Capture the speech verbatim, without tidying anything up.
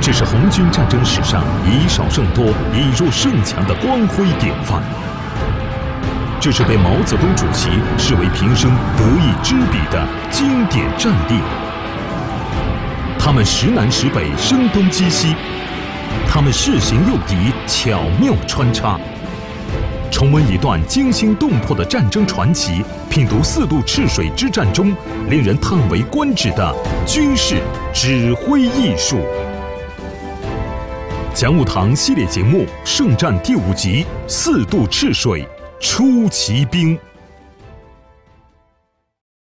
这是红军战争史上以少胜多、以弱胜强的光辉典范。这是被毛泽东主席视为平生得意之笔的经典战例。他们时南时北，声东击西；他们势行诱敌，巧妙穿插。重温一段惊心动魄的战争传奇，品读四渡赤水之战中令人叹为观止的军事指挥艺术。讲武堂系列节目《圣战》第五集《四渡赤水出奇兵》。